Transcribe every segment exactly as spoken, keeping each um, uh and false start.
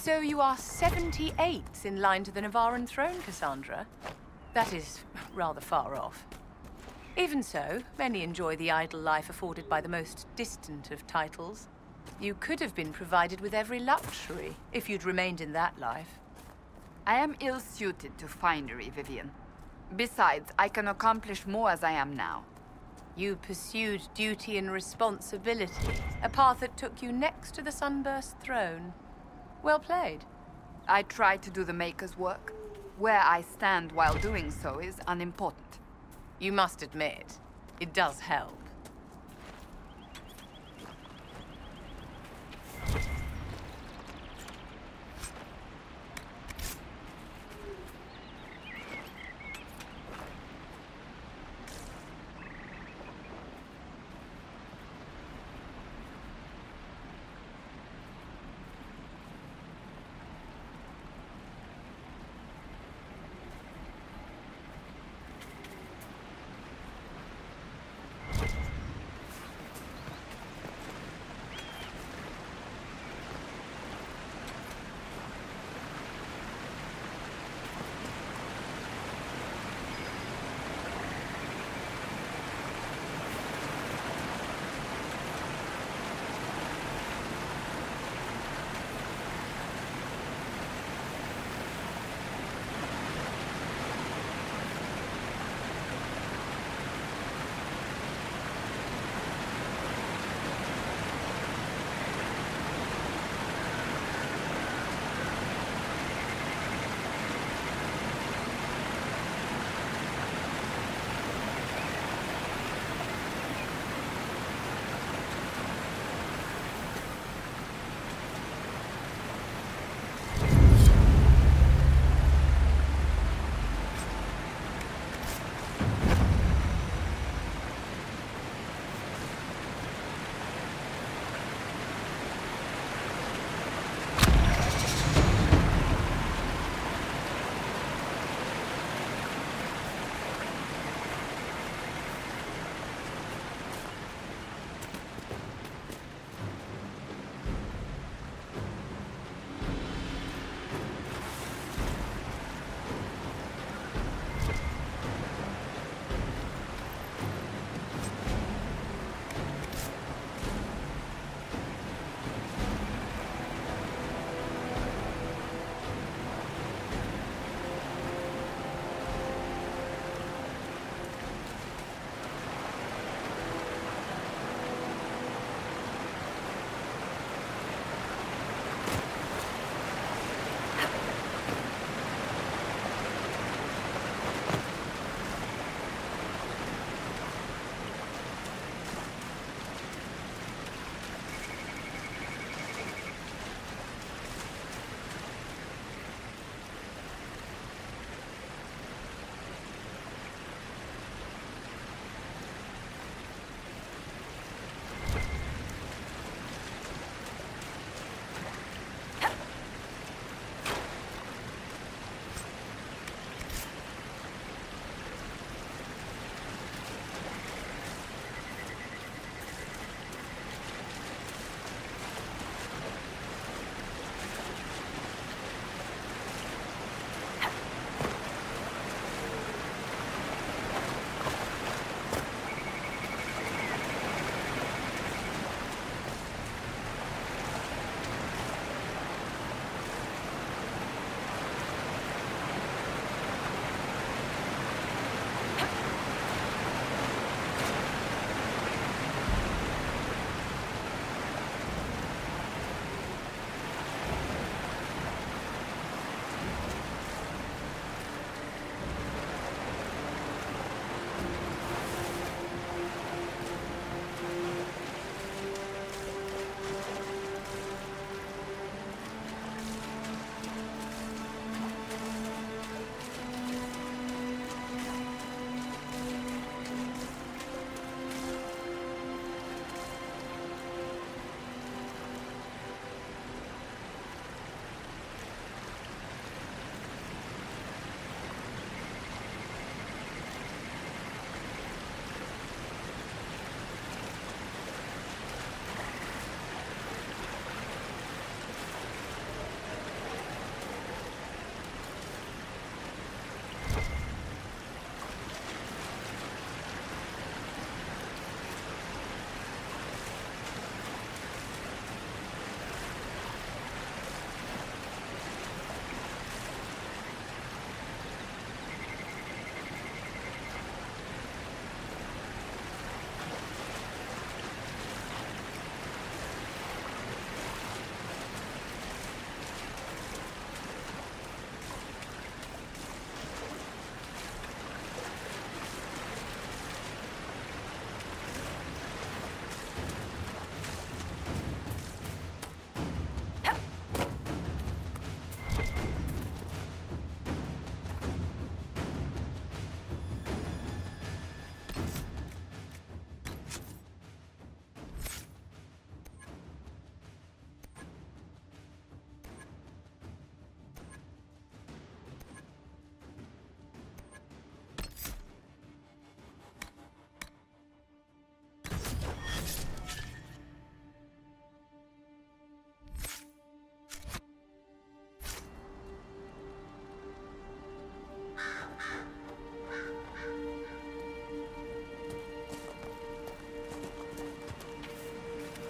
So you are seventy-eight in line to the Navaran throne, Cassandra? That is rather far off. Even so, many enjoy the idle life afforded by the most distant of titles. You could have been provided with every luxury if you'd remained in that life. I am ill-suited to finery, Vivian. Besides, I can accomplish more as I am now. You pursued duty and responsibility, a path that took you next to the Sunburst throne. Well played. I try to do the Maker's work. Where I stand while doing so is unimportant. You must admit, it does help.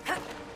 Ha!